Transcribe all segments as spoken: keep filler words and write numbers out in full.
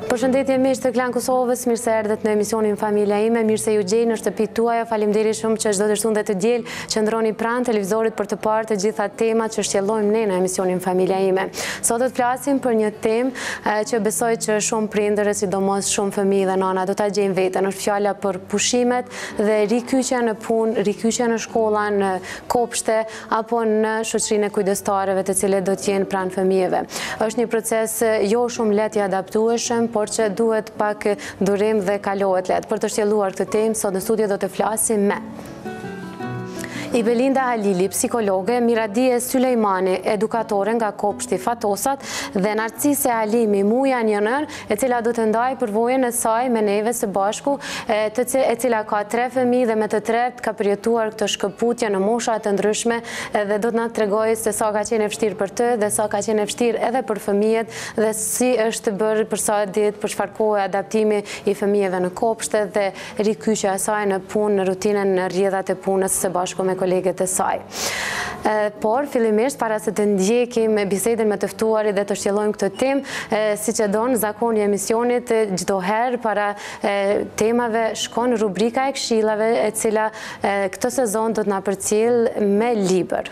Përshëndetje miq të Klan Kosovës, mirë se erdhët në emisionin Familja ime, mirë se ju gjej në shtëpitë tuaja. Faleminderit shumë që çdo të shtunde të diel qëndroni pranë televizorit për të parë të gjitha temat që shtjellojmë ne në emisionin Familja ime. Sot do të flasim për një temë që besoj që shumë prindër, sidomos shumë fëmijë dhe nana do ta gjejnë veten. Është fjala për pushimet dhe rikyqja në punë, rikyqja në shkolla, në kopshte apo në shoqërinë e kujdestarëve të cilët do të jenë pranë fëmijëve. Është një proces jo shumë lehtë i adaptueshëm, por që duhet pak durim dhe kalohet lehtë. Për të shtjelluar këtë temë, sot në studio do të flasim me Ibelinda Halili, psikologe, Miradije Sulejmani, edukatore nga kopshti Fatosat, dhe Narcise Halimi, Muja Njënër, e cila do të ndaj përvojën e saj me neve së bashku, e cila ka tre fëmijë dhe me të tret ka përjetuar këtë shkëputje në mosha të ndryshme dhe do të na tregojë se sa ka qenë e vështirë për të dhe sa ka qenë e vështirë edhe për fëmijët dhe si është bërë për sa ditë, për çfarë kohë adaptimi i fëmijëve në kopshte dhe rikyqja e saj në punë, në rutinën, në rrjedhat e punës së bashku me kolegët e saj. Por, fillimisht, para se të ndjekim bisedën me të ftuarit dhe të shtjellojmë këtë temë, siç e don zakoni i emisionit, çdo herë para temave shkon rubrika e këshillave, e cila këtë sezon do të na përcjell me libër.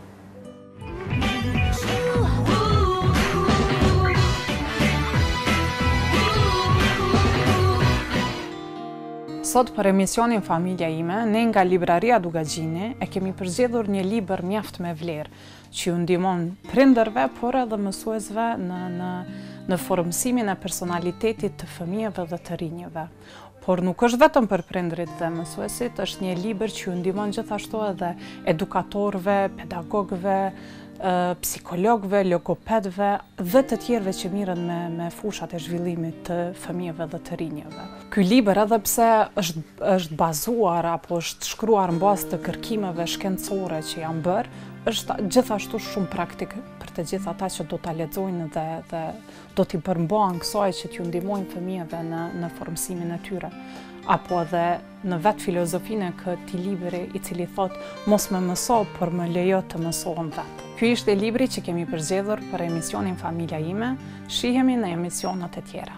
Sot për emisionin Familja ime, ne nga Libraria Dugagjini e kemi përzgjedhur një libër mjaft me vlerë, që ju ndihmon prindërve, por edhe mësuesve në, në, në formësimin e personalitetit të fëmijëve dhe të rinjëve. Por nuk është vetëm për prindrit dhe mësuesit, është një libër që ju ndihmon gjithashtu edhe edukatorëve, pedagogëve, psikologëve, logopedëve dhe të tjerëve që mirën me, me fushat e zhvillimit të fëmijëve dhe të rinjëve. Ky libër, edhe pse është, është bazuar apo është shkruar në bazë të kërkimeve shkencore që janë bërë, është gjithashtu shumë praktik për të gjithë ata që do ta lexojnë dhe, dhe do t'i përmbahen kësaj që t'ju ndihmojnë fëmijëve në, në formësimin e tyre. Apo edhe në vetë filozofinë e këtij libri i cili thot mos më mëso, por më lejo të mësohem vetë. Ky ishte libri që kemi përzgjedhur për emisionin Familja ime. Shihemi në emisionet e tjera.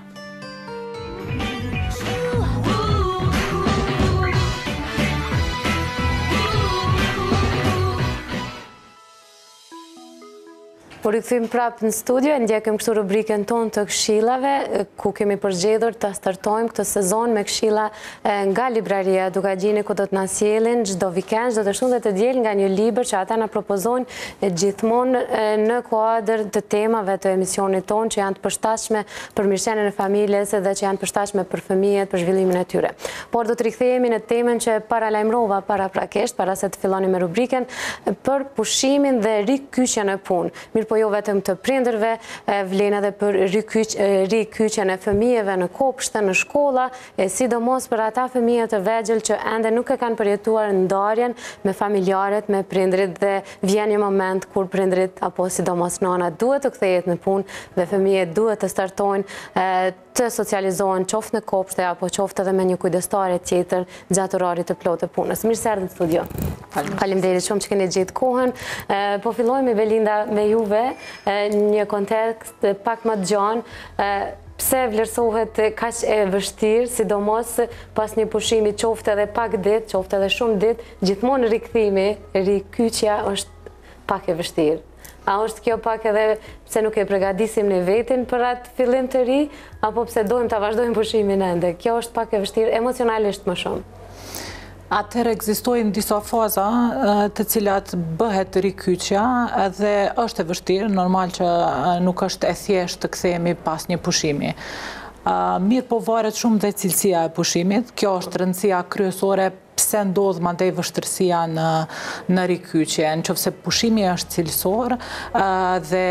Por i kthym prapë në studio, e ndjekim kështu rubrikën tonë të këshillave, ku kemi përgjedhur të startojmë këtë sezon me këshilla nga Libraria Dugagjini, ku do të na sjellin çdo vikend, çdo të shtunde të diel nga një libër që ata na propozojnë gjithmonë në kuadër të temave të emisionit tonë që janë të përshtatshme për mirëqenien e familjes dhe që janë të përshtatshme për fëmijët, për zhvillimin e tyre. Por do të rikthehemi në temën që paralajmërova paraprakisht, para se të filloni me rubrikën, për pushimin dhe rikyqjen e punë. Po jo vetëm të prindërve, vlen edhe për rikyqjen e fëmijëve në kopshte, në shkolla, e sidomos për ata fëmijë të vegjël që ende nuk e kanë përjetuar ndarjen me familjarët, me prindrit, dhe vjen një moment kur prindrit apo sidomos nana duhet të kthehet në punë dhe fëmijët duhet të startojnë të socializohen qoftë në kopshte apo qoftë edhe me një kujdestare tjetër gjatë orarit të plotë të punës. Mirë se erdhët në studio. Faleminderit shumë që keni gjetë kohën. Po fillojmë Belinda me juve, një kontekst pak më të gjatë. Pse vlerësohet kaq e vështirë, sidomos pas një pushimi qoftë edhe pak ditë, qoftë edhe shumë ditë, gjithmonë rikthimi, rikyqja është pak e vështirë. A është kjo pak edhe pse nuk e përgatisim në vetin për atë fillim të ri, apo pse dojmë ta vazhdojmë pushimin ende? Kjo është pak e vështirë emocionalisht më shumë. Atëherë ekzistojnë disa faza të cilat bëhet rikyqja dhe është e vështirë, normal që nuk është e thjeshtë të kthehemi pas një pushimi. Mirë po varet shumë dhe cilësia e pushimit, kjo është rëndësia kryesore pse ndodh mandej vështirësia në në rikyqje, nëse pushimi është cilësor dhe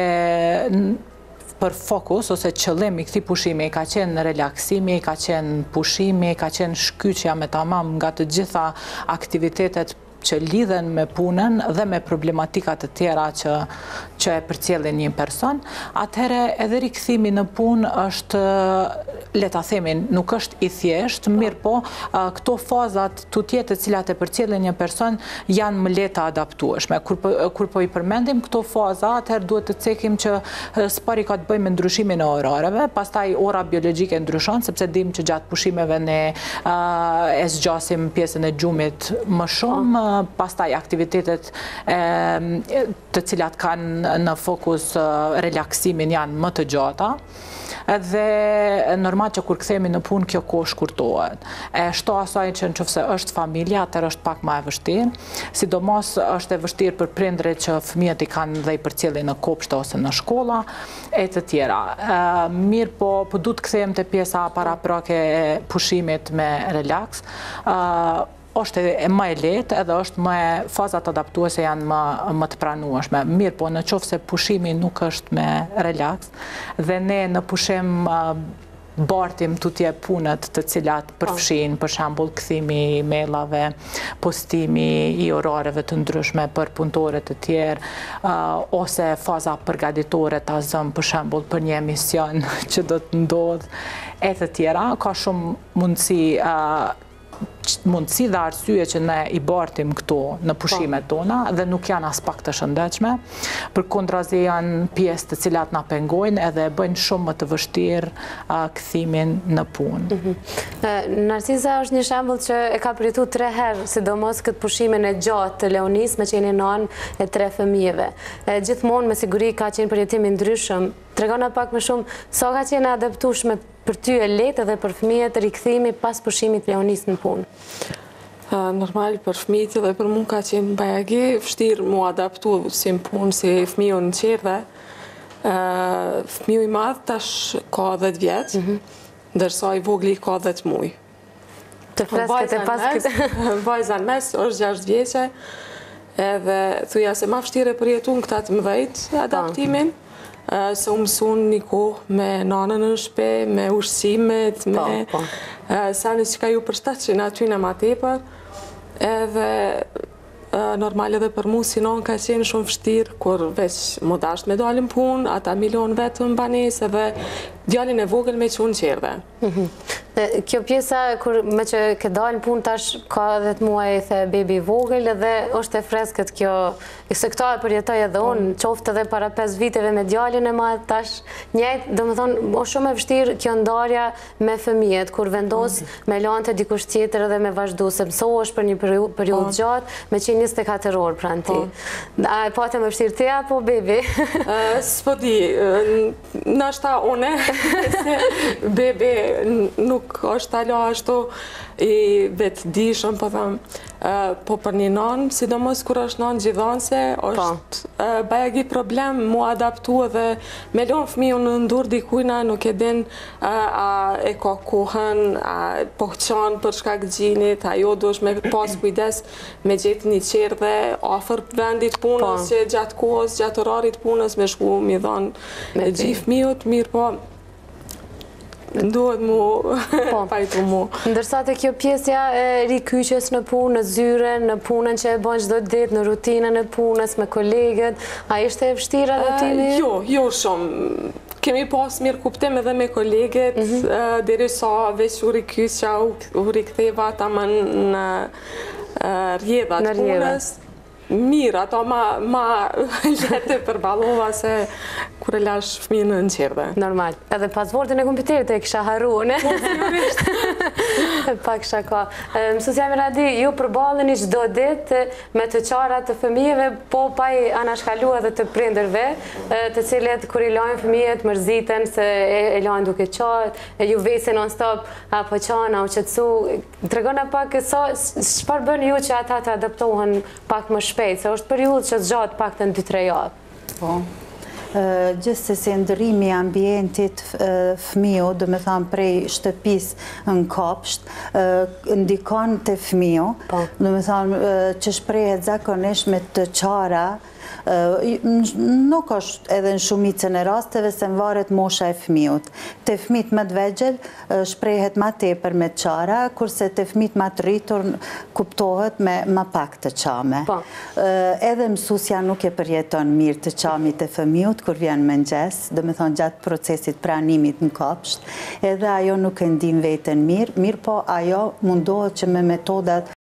për fokus ose qëllimi i këtij pushimi ka qenë relaksimi, ka qenë pushimi, ka qenë shkyqja me tamam nga të gjitha aktivitetet që lidhen me punën dhe me problematikat të tjera që, që e përcjellin një person, atëherë edhe rikthimi në punë është, le ta themi, nuk është i thjeshtë, mirë po, këto fazat të tjetë të cilat e përcjellin një person janë më lehtë adaptueshme. Kur, kur po i përmendim këto faza, atëherë duhet të cekim që spari ka të bëjë me ndryshimin e orareve, pastaj ora biologjike ndryshon, sepse dim që gjatë pushimeve ne uh, e zgjasim pjesën e gjumit më shumë, pastaj aktivitetet e, të cilat kanë në fokus relaksimin janë më të gjata, dhe normal që kur kthehemi në punë kjo kohë shkurtohet. E shto asaj që nëse është familja, atëherë është pak më e vështirë, sidomos është e vështirë për prindërit që fëmijët i kanë dhe i përcjellin në kopshte ose në shkolla e të tjera. E, mirë po, po du të kthehem te pjesa paraprake e pushimit me relaks. E, është e më e lehtë edhe është më e fazat adaptuese janë më, më të pranueshme. Mirë po, në qoftë se pushimi nuk është me relaks dhe ne në pushim uh, bartim tutje punët të cilat përfshin, për shembull kthimi i mailave, postimi i orareve të ndryshme për punëtorë të tjerë, uh, ose faza përgatitore ta zëm për shembull për një emision që do të ndodh e të tjera, ka shumë mundësi uh, mundësi dhe arsye që ne i bartim këto në pushimet tona dhe nuk janë as pak të shëndetshme, përkundrazi janë pjesë të cilat na pengojnë edhe bëjnë shumë më të vështirë uh, kthimin në punë. Mm-hmm. Narciza është një shembull që e ka pritu tre herë, sidomos këtë pushimin e gjatë të Leonis me qenë nënë e tre fëmijëve. Gjithmonë me siguri ka qenë përjetim i ndryshëm. Tregona pak më shumë sa ka qenë adaptueshme për ty e lehtë edhe për fëmijët rikthimi pas pushimit Leonis në punë. Uh, normal për fëmijët dhe për mua ka qenë bajagi vështirë mu adaptu si në punë si fëmiu në qerdhe. Uh, fëmiu i madh tash ka dhjetë vjet, mm -hmm. ndërsa i vogli ka dhjetë muaj. Të freskët e pas këtë. Vajza në mes është gjashtë vjeçe, edhe thuja se ma vështirë për jetu në këta të mëdhejt adaptimin. Uh, se u mësun një kohë me nanën në shpe, me ushqimet, me uh, sani që ka ju përshtatëshin aty në ma tepër, edhe uh, normal edhe për mu si non ka qenë shumë vështirë, kur veç më dasht me dalin punë, ata milion vetëm banes, edhe djalin e vogël me qunë qerdhe. Mm-hmm. Kjo pjesa, kur me që ke dalë punë tash ka dhjetë muaj the bebi vogël edhe është e freskët kjo, se këto e përjetoj edhe unë, qoftë edhe para pesë viteve me djalin e madh tash njëjtë, do më thonë, është shumë e vështirë kjo ndarja me fëmijët, kur vendos me lante dikush tjetër edhe me vazhdu, se mësohesh për një periudhë gjatë me qenë njëzet e katër orë pranë ti. A e pate më vështirë ti apo bebi? S'po di, nashta une, bebi nuk është alo ashtu i vetë dishëm, po thëmë, uh, po për një nanë, sidomos kur është nanë gjithanse, është uh, bajagi problem mu adaptu edhe me lonë fëmiju në ndur dikujna, nuk e din uh, a e ka kohën, a po qanë për shkak gjinit, a jo dush me pas kujdes me gjetë një qerdhe afer vendit punës, që gjatë kohës, gjatë orarit punës me shku mi dhanë gjithë fëmijut, mirë po, ndohet mu pajtu mu. Ndërsa të kjo pjesja e rikyqes në punë, në zyre, në punën që e bën çdo ditë, në rutinën e punës me kolegët, a ishte e vështirë adaptimi? Jo, jo shumë. Kemi pas mirë kuptim edhe me kolegët, deri sa veç u rikyqja, u riktheva tamam në rrjedhat punës. Mirë, ato ma, ma lete përballova se kur e lash fëmijën në qerdhe. Normal. Edhe pasvortin e kompjuterit e kisha harru, ne? Pak shaka. Mësusja Miradi, ju përballeni çdo ditë me të qarat të fëmijëve, po pa i anashkalu edhe të prindërve, të cilët kur i lajnë fëmijët mërziten se e lajnë duke qartë, e ju vesin non stop, apo qana, u qetësu. Tregona pak çfarë bën ju që ata të adaptohen pak më shpejt, se është periudhë që zgjat pak të në dy tre javë. Po. Gjithse si ndërimi i ambientit fëmiu, do me thamë prej shtëpis në kopsht, ndikon të fëmiu, do me thamë që shprehet zakonisht me të qara Nuk është edhe në shumicën e rasteve se në varet mosha e fëmijët. Te fëmijët më të vegjël shprehet ma tepër me çara, kurse te fëmijët më të rritur kuptohet me më pak të çame. Edhe mësusja nuk e përjeton mirë të çamit e fëmijët kur vjen mëngjes, do me thonë gjatë procesit pranimit në kopsht, edhe ajo nuk e ndin veten mirë, mirë po ajo mundohet që me metodat